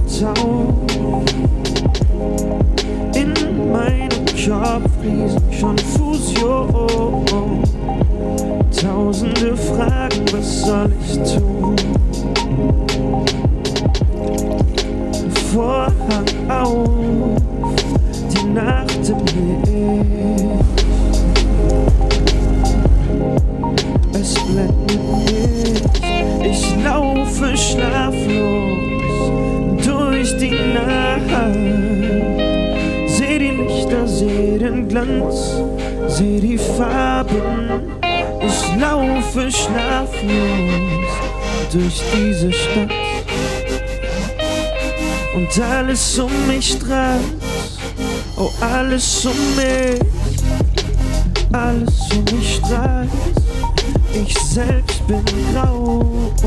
taucht. In meinem Kopf fließt schon Fusion. Tausende Fragen, was soll ich tun? Vorhang auf, die Nacht im Licht. Es blendet mich, ich laufe schlaflos durch die Nacht. Seh die Lichter, seh den Glanz, seh die Farben. Ich laufe schlaflos durch diese Stadt. Und alles um mich strahlt, oh alles um mich, alles um mich strahlt. Ich selbst bin grau,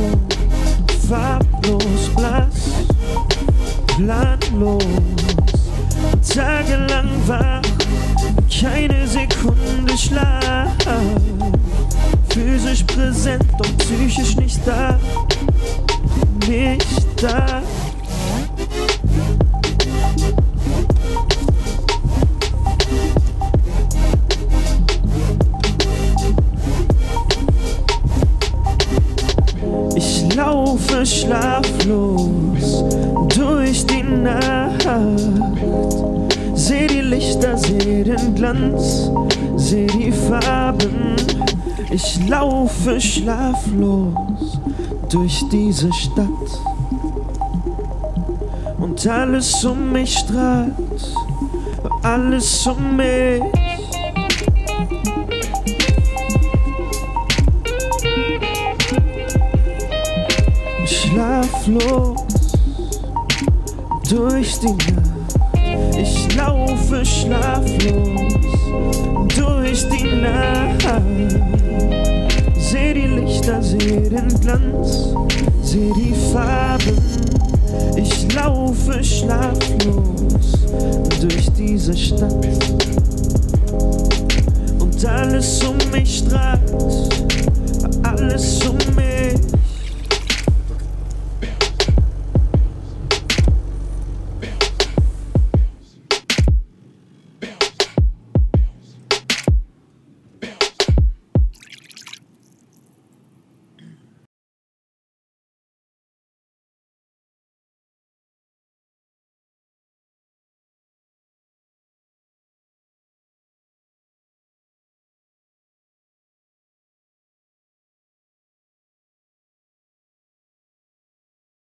farblos, blass, planlos. Tagelang wach, keine Sekunde Schlaf. Physisch präsent, doch psychisch nicht da, nicht da. Ich laufe schlaflos durch die Nacht. Seh die Lichter, seh den Glanz, seh die Farben. Ich laufe schlaflos durch diese Stadt. Und alles um mich strahlt, alles um mich. Schlaflos durch die Nacht. Ich laufe schlaflos durch die Nacht. Seh die Lichter, seh den Glanz, seh die Farben.